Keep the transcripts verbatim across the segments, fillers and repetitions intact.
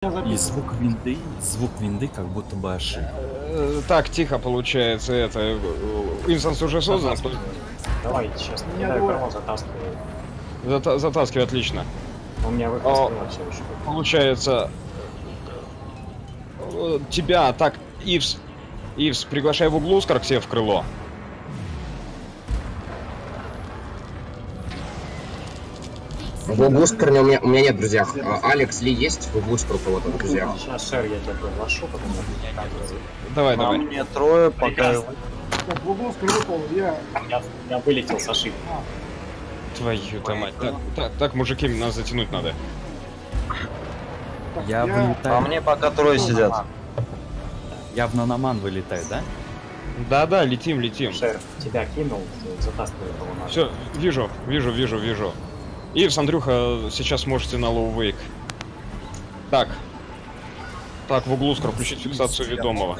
И звук винды, звук винды как будто бы ошибка. Так, тихо получается это. Инстанс уже создан. Давай, сейчас кидаю корму, затаскиваю. Зата затаскивай, отлично. У меня выпустило все еще. Получается... Тебя, так, Ивс. Ивс, приглашай в углу Скорксея в крыло. В углу Скорне у меня, у меня нет друзьев. А, Алекс Ли есть в углу Скорка вот в друзьях? Сейчас, Шер, я тебя приглашу, потом я Давай, давай. Мне трое, пока... Так, в углу скрипал, я... я... Я вылетел с ошибкой. Твою-то мать. Так, так, так, мужики, нас затянуть надо. Так, Я я... вылетаю. А мне пока трое сидят. Я в наноман вылетаю, да? Да-да, летим, летим. Шер, тебя кинул, затаскивай его надо. Все, вижу, вижу, вижу, вижу. Ивс, Андрюха, сейчас можете на лоу вейк. Так. Так, в углу скоро включить фиксацию ведомого.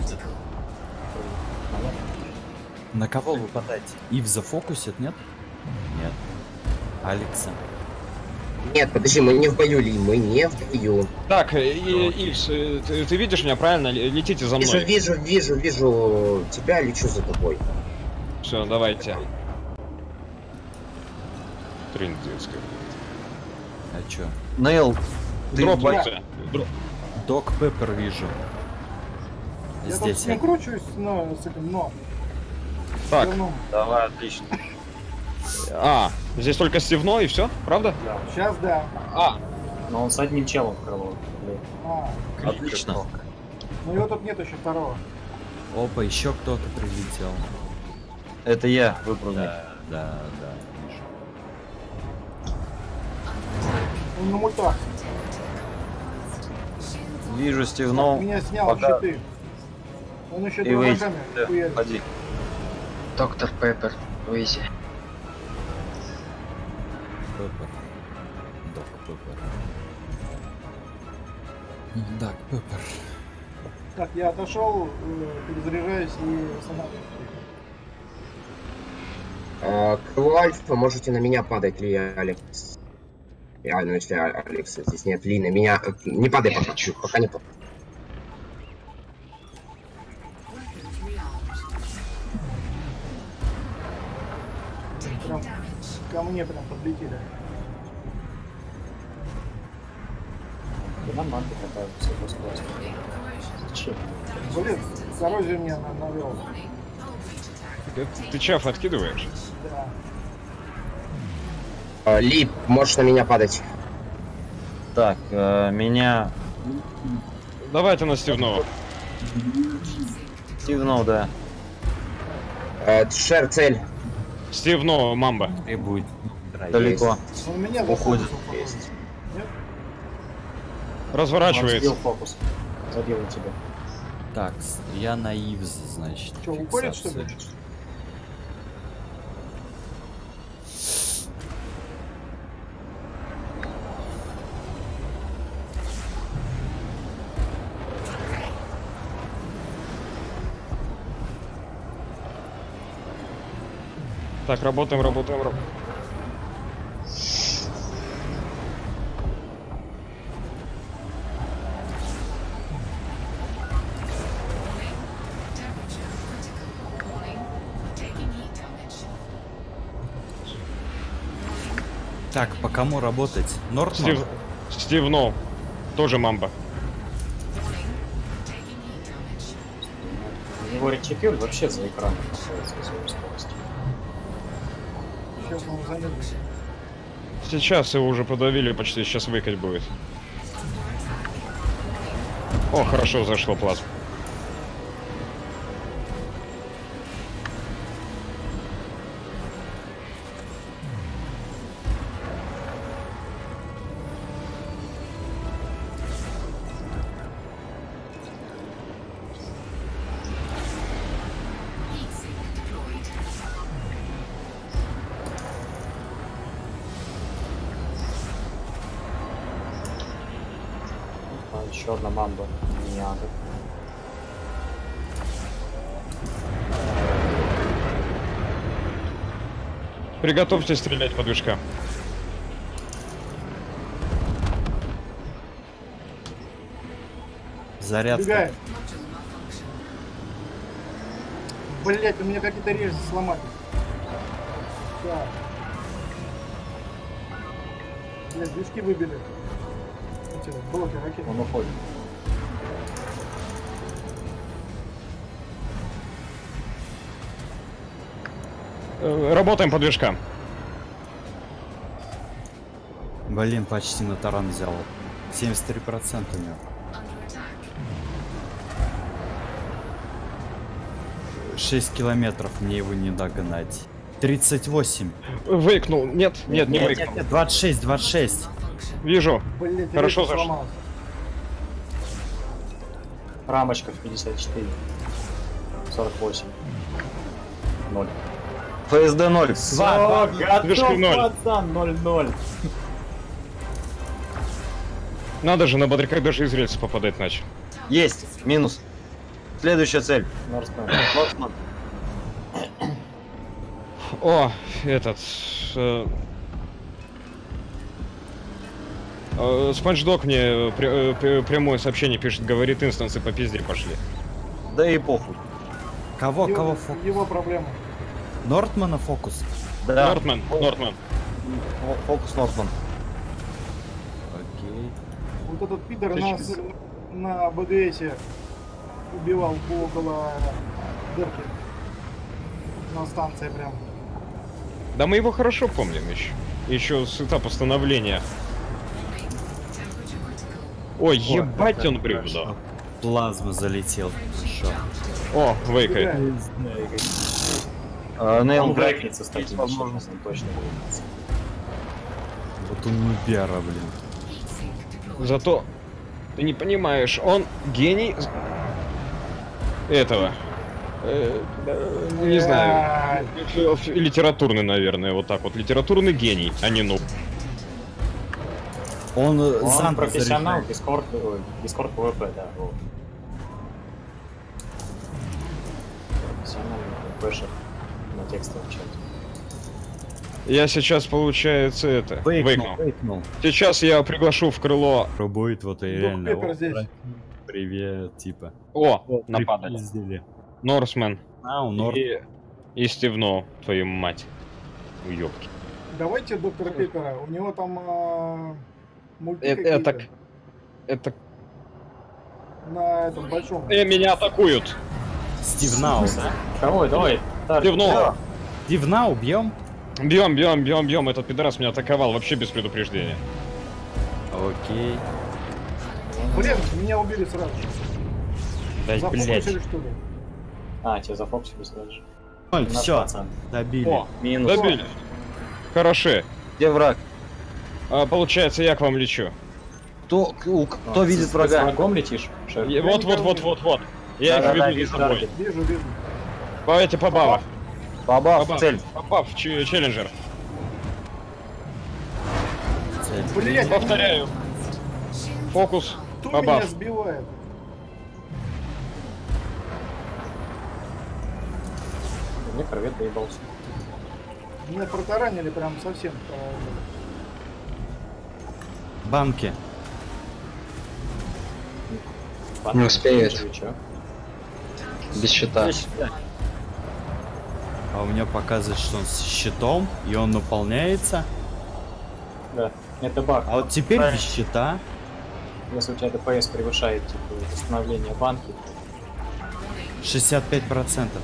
На кого выпадаете? Ив зафокусит, нет? Нет. Алекса. Нет, подожди, мы не в бою, Ли, мы не в бою. Так, и, Ивс, ты, ты видишь меня, правильно? Летите за Вижу, мной. вижу, вижу, вижу тебя, лечу за тобой. Все, давайте. Трындец. А чё? Нейл, ты Дроп, бо- дроп. Док Пеппер вижу. Я Здесь. тут не кручусь, но с этим, но... Так, Давай, отлично. а, здесь только стивно и все, правда? Да. Сейчас да. А, Но он с одним челом в крыло. Блин. А, Отлично. но его тут нет еще второго. Опа, еще кто-то прилетел. Это я выпрыгнул. Да, да, да, вижу. Он на мультах. Вижу Стивнов. Меня снял пока- щиты. Он еще И выйди. дробашами Да, хуярит. Ходи. Доктор Пеппер, выйди. Пеппер. Док Пеппер. Док Пеппер. Так, я отошел, э, перезаряжаюсь и останавливаюсь. А, крыло Альфа, можете на меня падать, Ли, Алекс. Я, ну если Алекса здесь нет, Ли, на меня... Не падай пока, пока не падай. Прям ко мне прям подлетели. И нам надо такая все просто. Зачем? Блин, коррозию мне на- навел. ты, ты чаф откидываешь? Да. А, Ли, можешь на меня падать. Так, э, меня... Давайте на стивного. Стивнов, да. Э, Шер, цель. Стивного, мамба. Требует драйв. Далеко. Он меня Уходит. зафокусил, Есть. нет? Он Разворачивается. сбил фокус. Забил у тебя. Так, с- я на Ивз, значит. Что, уходит, что ли? фиксация. Так, работаем, работаем, работаем. Так, по кому работать? Нортман? Стив... Стивно. Тоже мамба. У него речепюр вообще за экраном находится с его скоростью. Сейчас он замедлит. Сейчас его уже подавили, почти сейчас выкать будет. О, хорошо зашло плазма. А еще одна мамба. Не надо. Приготовьтесь стрелять по движкам. Зарядка. Убегает. Блять, у меня какие-то рельсы сломали. Так. Блять, движки выбили. Эти блоки ракеты. Он уходит. Э, Работаем по движкам. Блин, почти на таран взял. семьдесят три процента у него. шесть километров, мне его не догнать. тридцать восемь. Выкнул. Нет, нет, не Нет, выкнул. нет, нет, двадцать шесть, двадцать шесть. Вижу. Блять, Хорошо рельсы зашло. сломался. Рамочка в пятьдесят четыре. сорок восемь. ноль. ФСД ноль. Все, Движки ноль. пацан, ноль ноль. Надо же, на бодряка даже из рельса попадать начал. Есть. Минус. Следующая цель. Норстон. Нортман. О, этот... э, э, Спанчдог мне пря- э, пря- прямое сообщение пишет, говорит, инстансы по пизде пошли. Да и похуй. Кого, Его- кого фокус? Его проблема. Нортмана фокус? Да. Нортман, Нортман. Фо- Фокус Нортман. Окей. Вот этот пидор Ты нас чё? на БГСе убивал около дырки. На станции прям. Да мы его хорошо помним еще. Еще с этапа становления. Ой, ебать он бревно. Плазма залетел. Хорошо. О, вейкает. Убегает. А, Нейл Он Блэк. врагнется с таким возможно. возможностью, точно будет. Вот он нубера, блин. Зато ты не понимаешь, он гений этого. Э, да, не знаю. Блядь. Литературный, наверное, вот так вот. Литературный гений, а не нуб. Он, э, Он заново профессионал, заряжает. Дискорд, ой, Дискорд ПВП, да. Вот. Профессиональный ПВПшер на текстовом чате. Я сейчас, получается, это... Вейкнул, Вейкнул. вейкнул. Сейчас я приглашу в крыло... Пробует вот и Дух реально. Пеппер «О, здесь». Привет, типа. О, нападали. Припиздили. Норсмен. А, у Норт. И... И Стивно, твою мать. Уёбки. Давайте доктора Пеппера. У него там а, мульти Это... какие-то Это... это... на этом большом. Э, меня атакуют. Стив Нау, да? Давай, давай. Тарик. Стивно. Стив Нау, бьем? Бьем, бьем, бьем, бьем. Этот пидорас меня атаковал вообще без предупреждения. Окей. Блин, меня убили сразу же. Да, Зафокусили, блядь. что ли? А, тебя зафокусили сразу же. Ноль, Наш все, пацан. добили. О, Минус. добили. Хороши. Где враг? А, получается, я к вам лечу. Кто, у- кто А, видит ты с врага? врагом летишь? Шеф? И вот, вот, вот, вот, вот. Я их Да-да-да, веду вижу за собой. таргет. Вижу, вижу. Давайте по бабах. Баба, Бабах. цель. Попав, ч- челленджер. Цель. Блять, Повторяю. Фокус. кто меня Бабах. сбивает? Мне корвет доебался. Меня протаранили прям совсем. а, Банки. Не успеет. Чё? Без щита. А у меня показывает, что он с щитом, и он наполняется. Да, это баг. А вот теперь Правильно. без щита. Если у тебя ДПС превышает типа восстановление банки, шестьдесят пять процентов.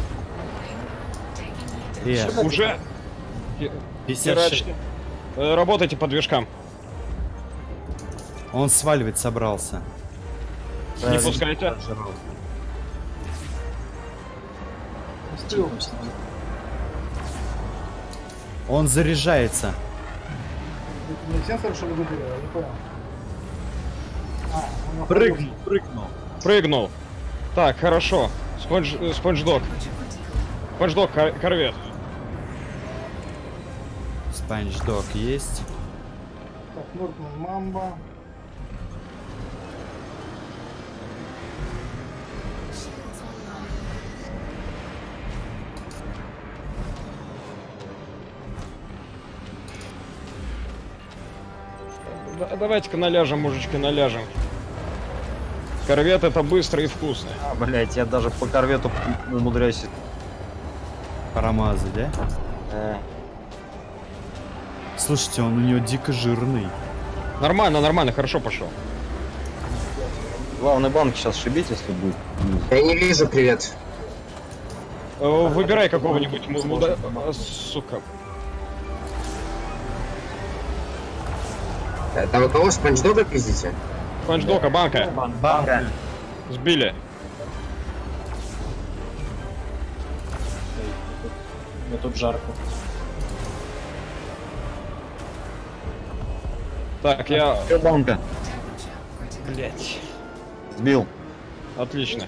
Э, Уже. пятьдесят шесть. Херачьте. Э, Работайте по движкам. Он сваливать собрался. Не пускайте. Остыл. Он заряжается. Это не сенсор, что ли, выбили? Я не понял. А, он Прыгнул, прыгнул. Прыгнул. Так, хорошо. Спонж, э, спонждог. Спонждог, кор- корвет. Спанчдог есть. Так, Нортман Мамба. Да- давайте-ка наляжем, мужички, наляжем. Корвет это быстро и вкусно. А, блять, я даже по корвету умудряюсь. Промазать, да? Э, Слушайте, он у него дико жирный. Нормально, нормально, хорошо пошел. главный банк сейчас шибить, если будет. Я не вижу, привет. Э, Выбирай какого-нибудь му- муда... а, Сука. Это вы кого, Спанч Дога пиздите? Панчдока, банка. Банка. Сбили. Мне тут жарко. Так, я... Банка. Блять. Сбил. Отлично.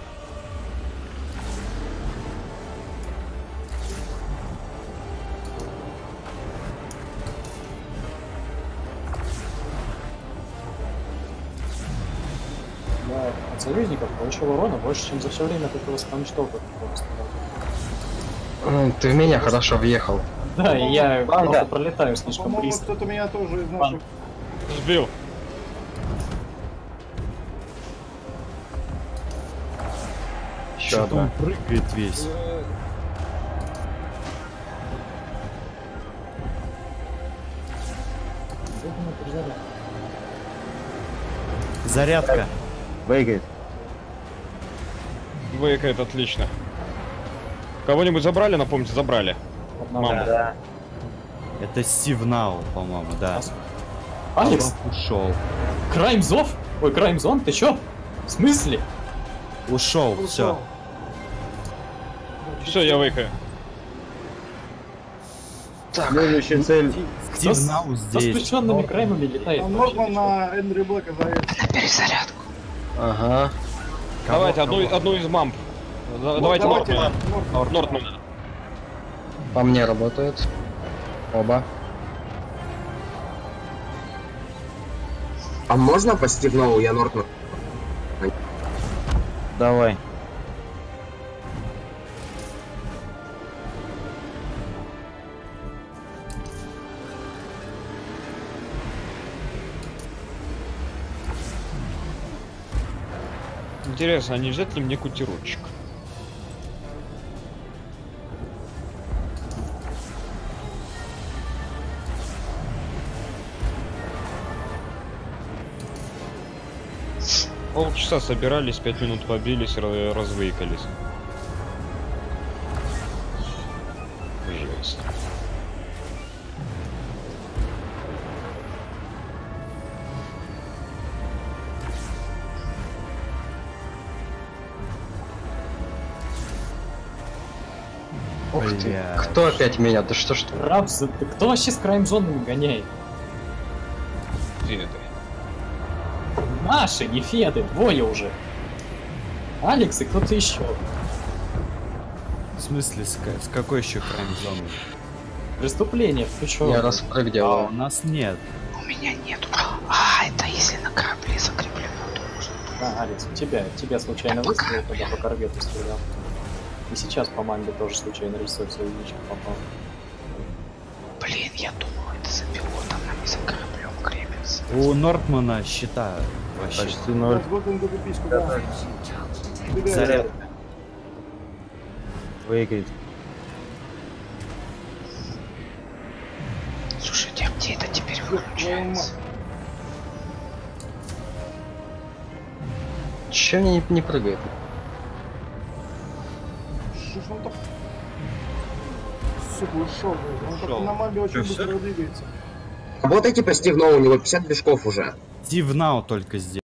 Я от союзников получил урона больше, чем за все время такого спанчтока. Ну, ты в меня хорошо въехал. Да, и я Банга. просто пролетаю слишком По-моему, близко. кто-то меня тоже из Бан. наших... Сбил. Еще Что-то одна. он прыгает весь. Зарядка. Бейгает. Выкает, отлично. Кого-нибудь забрали, напомните, забрали. Маму. Да. Это Стив Нау, по-моему, да. Алекс, Ушел. Краймзов? Ой, Краймзон, ты чё? В смысле? Ушел, все. Все, я выкаю. Следующая цель. Стив с- Нау Со здесь. сплеченными краймами летает. Там вообще, Нортман ты чё? на Эндрю Блэка зовет. Ага. Кого- Давайте одну, кого? одну из мамп. Да- Давайте Давайте Нортмана. Нортман. Нортмана. По мне работают. Оба. А можно по Стив Ноу? Я Нортман. Давай. Интересно, а не взять ли мне кутерочек? Полчаса собирались, пять минут побились, ра- развыкались. Жесть. Ух ты. Бля. Кто опять меня? Да что ж ты? Рапс, ты кто вообще с краймзонами гоняет? Где это? Наши, не феды, двое уже. Алекс и кто-то еще. В смысле, с, ка- с какой еще крайм-зоны? Преступление, ты чё? Я распрыг А, делаю. у нас нет. У меня нету. А, это если на корабле закреплено, то может быть. Да, Алекс, у тебя, тебя случайно выстрелил, когда по корвету стрелял. И сейчас по мамбе тоже случайно рисует союзничек попал. Блин, я думал, это за пилотом, а не за кораблем крепится. У Нортмана щита вообще. Почти ноль. Вот он эту письку, да. Убегает. Зарядка. Бейгает. Слушайте, а где это теперь Твою выключается? мать. Че мне не, не прыгает? Что ж он так... Сука, ушел, блядь. Он как Ушел. на мамбе очень Всё, быстро двигается. Работайте по Стив Ноу, у него пятьдесят движков уже. Стив Нау только здесь.